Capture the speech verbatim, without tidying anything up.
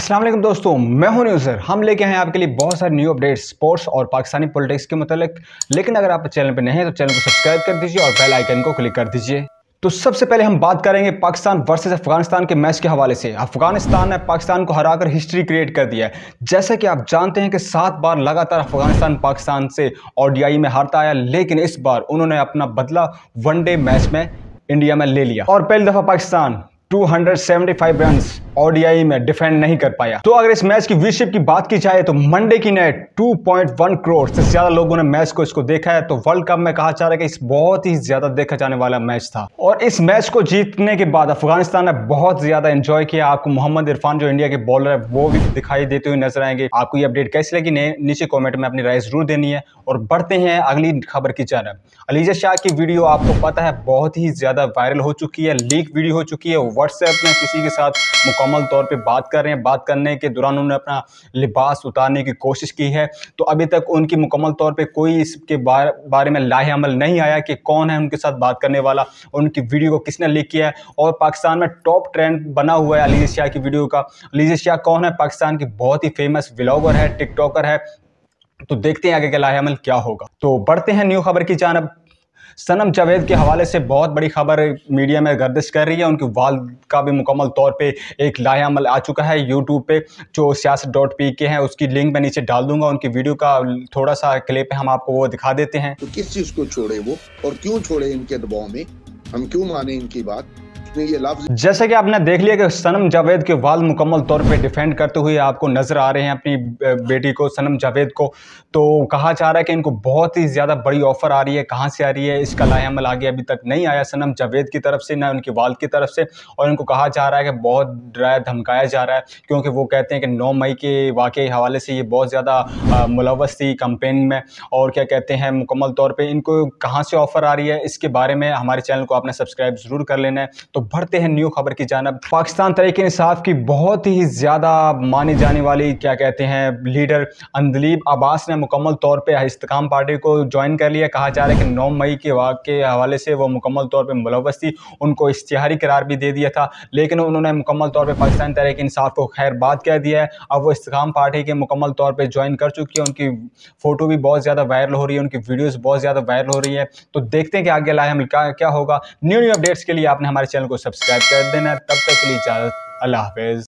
अस्सलाम वालेकुम दोस्तों, मैं हूं न्यूज़र। हम लेके हैं आपके लिए बहुत सारे न्यू अपडेट्स स्पोर्ट्स और पाकिस्तानी पॉलिटिक्स के मुतालिक। लेकिन अगर आप चैनल पर नए हैं तो चैनल को सब्सक्राइब कर दीजिए और बेल आइकन को क्लिक कर दीजिए। तो सबसे पहले हम बात करेंगे पाकिस्तान वर्सेस अफगानिस्तान के मैच के हवाले से। अफगानिस्तान ने पाकिस्तान को हराकर हिस्ट्री क्रिएट कर दिया है। जैसे कि आप जानते हैं कि सात बार लगातार अफगानिस्तान पाकिस्तान से ओडीआई में हारता आया, लेकिन इस बार उन्होंने अपना बदला वनडे मैच में इंडिया में ले लिया और पहली दफा पाकिस्तान दो सौ पचहत्तर रन्स ओडीआई में डिफेंड नहीं कर पाया। तो अगर इस मैच की व्यूअरशिप की बात की जाए तो मंडे की नाइट दो पॉइंट एक करोड़ से ज्यादा लोगों ने मैच को इसको देखा है। तो वर्ल्ड कप में कहा जा रहा है कि इस बहुत ही ज्यादा देखा जाने वाला मैच था और इस मैच को जीतने के बाद अफगानिस्तान ने बहुत ज्यादा एंजॉय किया। आपको मोहम्मद इरफान जो इंडिया के बॉलर है वो भी दिखाई देते हुए नजर आएंगे। आपको ये अपडेट कैसी लगी नीचे कॉमेंट में अपनी राय जरूर देनी है। और बढ़ते हैं अगली खबर की जानब। अलीजा शाह की वीडियो आपको पता है बहुत ही ज्यादा वायरल हो चुकी है, लीक वीडियो हो चुकी है। व्हाट्सएप में किसी के साथ मुकम्मल तौर पे बात कर रहे हैं। बात करने के दौरान उन्होंने अपना लिबास उतारने की कोशिश की है। तो अभी तक उनकी मुकम्मल तौर पे कोई इसके बारे, बारे में लाहे अमल नहीं आया कि कौन है उनके साथ बात करने वाला, उनकी वीडियो को किसने लीक किया है। और पाकिस्तान में टॉप ट्रेंड बना हुआ है अलीजा शाह की वीडियो का। अलीजा शाह कौन है? पाकिस्तान की बहुत ही फेमस व्लॉगर है, टिकटॉकर है। तो देखते हैं आगे का लाहे अमल क्या होगा। तो बढ़ते हैं न्यू खबर की जानब। सनम जावेद के हवाले से बहुत बड़ी खबर मीडिया में गर्दिश कर रही है। उनके वालिद का भी मुकम्मल तौर पे एक लाहे अमल आ चुका है यूट्यूब पे, जो सियासत डॉट पी के है, उसकी लिंक मैं नीचे डाल दूंगा। उनकी वीडियो का थोड़ा सा क्लिप हम आपको वो दिखा देते हैं। तो किस चीज को छोड़े वो और क्यों छोड़े इनके दबाव में, हम क्यों माने इनकी बात। ये लफ्ज जैसे कि आपने देख लिया कि सनम जावेद के वाल मुकम्मल तौर पे डिफेंड करते हुए आपको नजर आ रहे हैं अपनी बेटी को, सनम जावेद को। तो कहा जा रहा है कि इनको बहुत ही ज़्यादा बड़ी ऑफर आ रही है। कहाँ से आ रही है इसका लाहे अमल आगे अभी तक नहीं आया सनम जावेद की तरफ से, ना उनके वाल की तरफ से। और इनको कहा जा रहा है कि बहुत डराया धमकाया जा रहा है, क्योंकि वो कहते हैं कि नौ मई के वाक़े के हवाले से ये बहुत ज़्यादा मुलव्वस थी कंपेन में। और क्या कहते हैं मुकम्मल तौर पर इनको कहाँ से ऑफ़र आ रही है इसके बारे में हमारे चैनल को आपने सब्सक्राइब ज़रूर कर लेना है। तो बढ़ते हैं न्यू खबर की जानब। पाकिस्तान तहरीक इंसाफ की बहुत ही ज्यादा मानी जाने वाली क्या कहते हैं लीडर अंदलीब अब्बास ने मुकम्मल तौर पे इस्तेकाम पार्टी को ज्वाइन कर लिया। कहा जा रहा है कि नौ मई के वाक़े के हवाले से वो मुकम्मल तौर पे मुलव्वस थी, उनको इश्तिहारी करार भी दे दिया था, लेकिन उन्होंने मुकम्मल तौर पे पाकिस्तान तहरीक इंसाफ को खैर बात कह दिया है। अब वो इस्तेकाम पार्टी के मुकम्मल तौर पर ज्वाइन कर चुकी है। उनकी फोटो भी बहुत ज़्यादा वायरल हो रही है, उनकी वीडियोज़ बहुत ज़्यादा वायरल हो रही है। तो देखते हैं कि आगे लाए हम क्या क्या होगा। न्यू न्यू अपडेट्स के लिए आपने हमारे चैनल को सब्सक्राइब कर देना। तब तक के लिए इजाज़त, अल्लाह हाफ़िज़।